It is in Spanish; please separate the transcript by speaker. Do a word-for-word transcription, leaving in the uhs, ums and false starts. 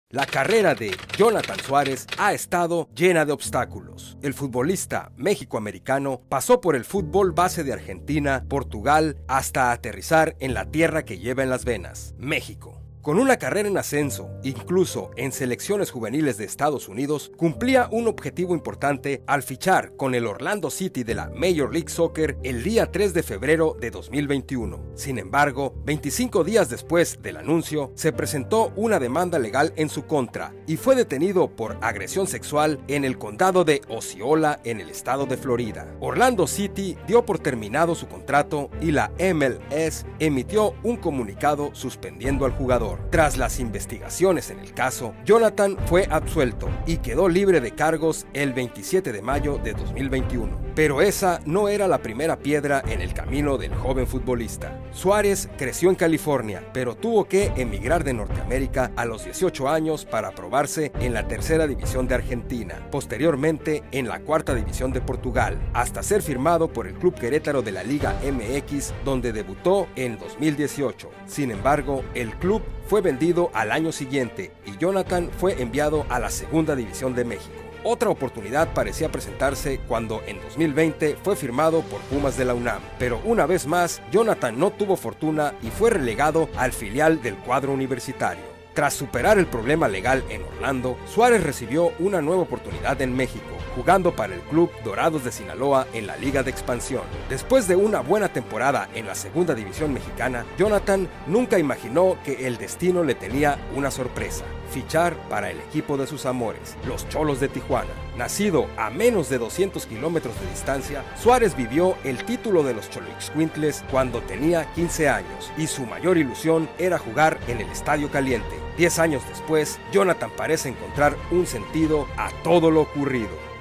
Speaker 1: La carrera de Jonathan Suárez ha estado llena de obstáculos. El futbolista méxico-americano pasó por el fútbol base de Argentina, Portugal, hasta aterrizar en la tierra que lleva en las venas, México. Con una carrera en ascenso, incluso en selecciones juveniles de Estados Unidos, cumplía un objetivo importante al fichar con el Orlando City de la Major League Soccer el día tres de febrero de dos mil veintiuno. Sin embargo, veinticinco días después del anuncio, se presentó una demanda legal en su contra y fue detenido por agresión sexual en el condado de Osceola, en el estado de Florida. Orlando City dio por terminado su contrato y la M L S emitió un comunicado suspendiendo al jugador. Tras las investigaciones en el caso, Jonathan fue absuelto y quedó libre de cargos el veintisiete de mayo de dos mil veintiuno. Pero esa no era la primera piedra en el camino del joven futbolista. Suárez creció en California, pero tuvo que emigrar de Norteamérica a los dieciocho años para probarse en la tercera división de Argentina, posteriormente en la cuarta división de Portugal, hasta ser firmado por el Club Querétaro de la Liga M X, donde debutó en dos mil dieciocho. Sin embargo, el club fue vendido al año siguiente y Jonathan fue enviado a la Segunda División de México. Otra oportunidad parecía presentarse cuando en dos mil veinte fue firmado por Pumas de la UNAM, pero una vez más Jonathan no tuvo fortuna y fue relegado al filial del cuadro universitario. Tras superar el problema legal en Orlando, Suárez recibió una nueva oportunidad en México, jugando para el club Dorados de Sinaloa en la Liga de Expansión. Después de una buena temporada en la Segunda División Mexicana, Jonathan nunca imaginó que el destino le tenía una sorpresa: fichar para el equipo de sus amores, los Xolos de Tijuana. Nacido a menos de doscientos kilómetros de distancia, Suárez vivió el título de los Xoloitzcuintles cuando tenía quince años y su mayor ilusión era jugar en el Estadio Caliente. Diez años después, Jonathan parece encontrar un sentido a todo lo ocurrido.